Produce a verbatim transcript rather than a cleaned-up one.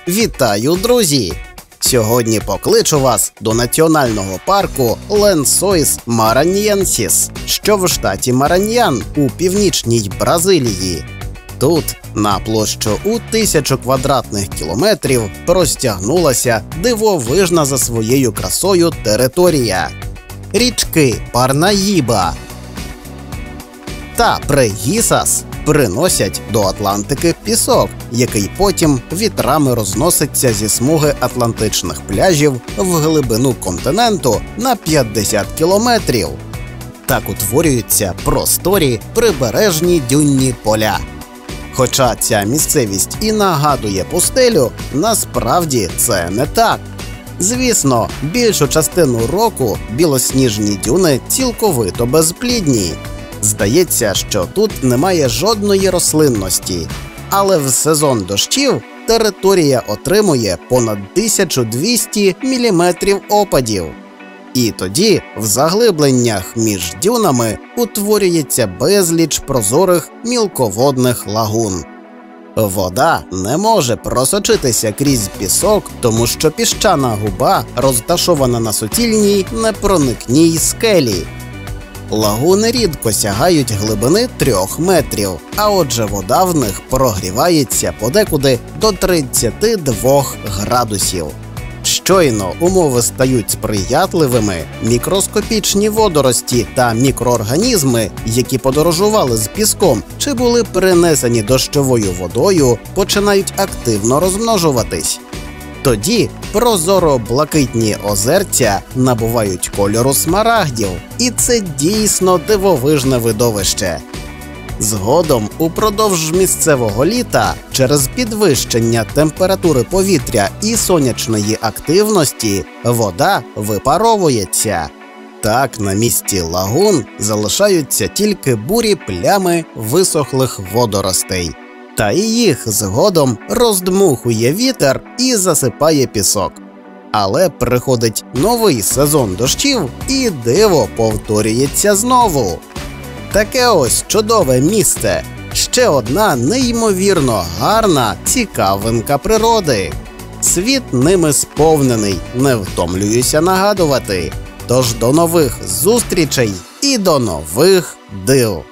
Вітаю, друзі! Сьогодні покличу вас до національного парку Ленсойс Мараньєнсіс, що в штаті Мараньян у північній Бразилії. Тут, на площу у тисячу квадратних кілометрів, простягнулася дивовижна за своєю красою територія – річки Парнаїба та Прегісас приносять до Атлантики пісок, який потім вітрами розноситься зі смуги атлантичних пляжів в глибину континенту на п'ятдесят кілометрів. Так утворюються просторі прибережні дюнні поля. Хоча ця місцевість і нагадує пустелю, насправді це не так. Звісно, більшу частину року білосніжні дюни цілковито безплідні. Здається, що тут немає жодної рослинності, але в сезон дощів територія отримує понад тисячу двісті міліметрів опадів. І тоді в заглибленнях між дюнами утворюється безліч прозорих мілководних лагун. Вода не може просочитися крізь пісок, тому що піщана губа розташована на суцільній непроникній скелі. Лагуни рідко сягають глибини трьох метрів, а отже вода в них прогрівається подекуди до тридцяти двох градусів. Щойно умови стають сприятливими, мікроскопічні водорості та мікроорганізми, які подорожували з піском чи були перенесені дощовою водою, починають активно розмножуватись. Тоді прозоро-блакитні озерця набувають кольору смарагдів, і це дійсно дивовижне видовище. Згодом, упродовж місцевого літа, через підвищення температури повітря і сонячної активності, вода випаровується. Так на місці лагун залишаються тільки бурі плями висохлих водоростей. Та і їх згодом роздмухує вітер і засипає пісок. Але приходить новий сезон дощів, і диво повторюється знову. Таке ось чудове місце. Ще одна неймовірно гарна цікавинка природи. Світ ними сповнений, не втомлююся нагадувати. Тож до нових зустрічей і до нових див!